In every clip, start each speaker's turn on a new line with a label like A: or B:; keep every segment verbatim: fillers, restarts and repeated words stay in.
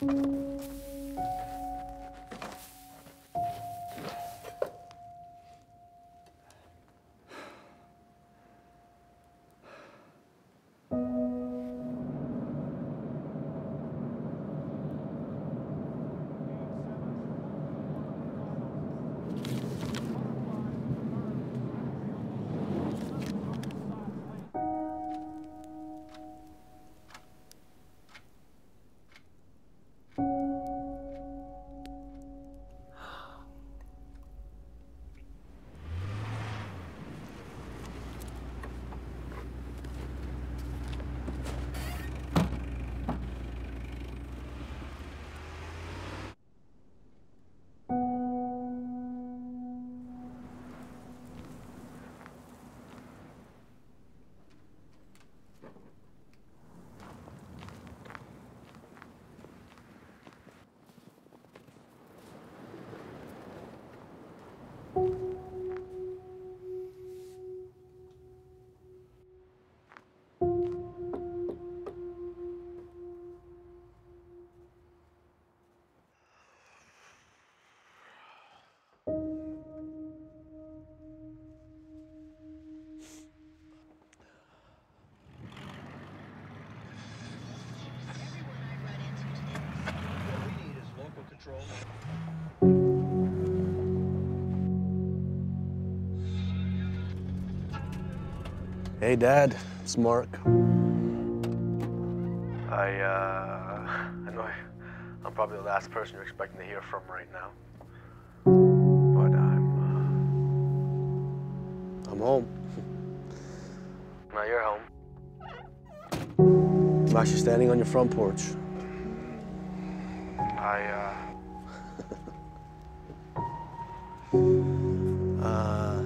A: Hey, Dad, it's Mark.
B: I, uh, I know I'm probably the last person you're expecting to hear from right now. But I'm,
A: uh... I'm home.
B: Now you're home.
A: I'm actually standing on your front porch.
B: I, uh...
A: uh...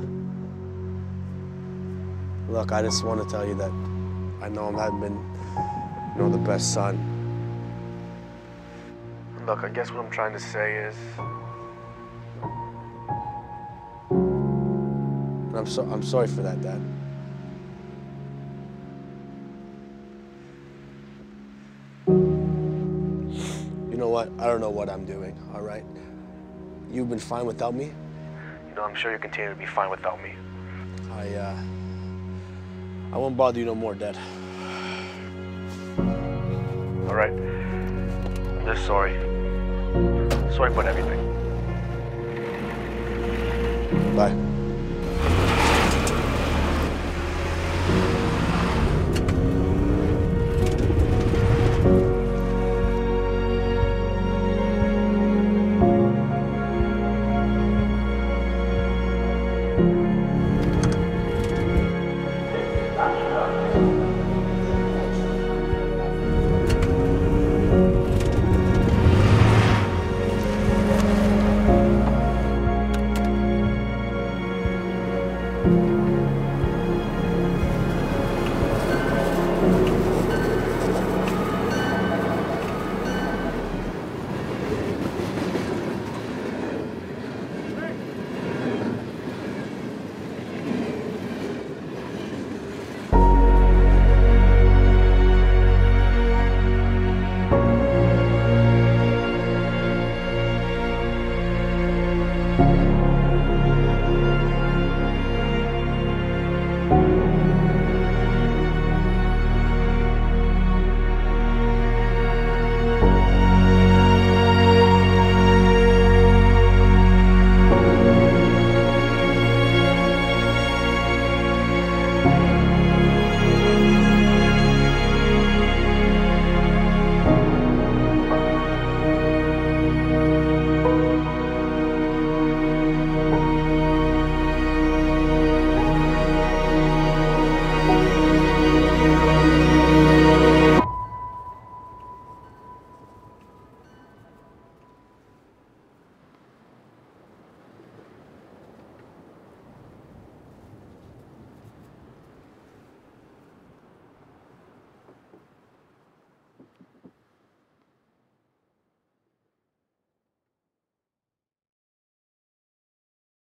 A: Look, I just want to tell you that I know I haven't been, you know, the best son.
B: Look, I guess what I'm trying to say is...
A: And I'm, so, I'm sorry for that, Dad. You know what? I don't know what I'm doing, all right? You've been fine without me?
B: You know, I'm sure you continue to be fine without me.
A: I, uh... I won't bother you no more, Dad.
B: All right. I'm just sorry. Sorry about everything.
A: Bye.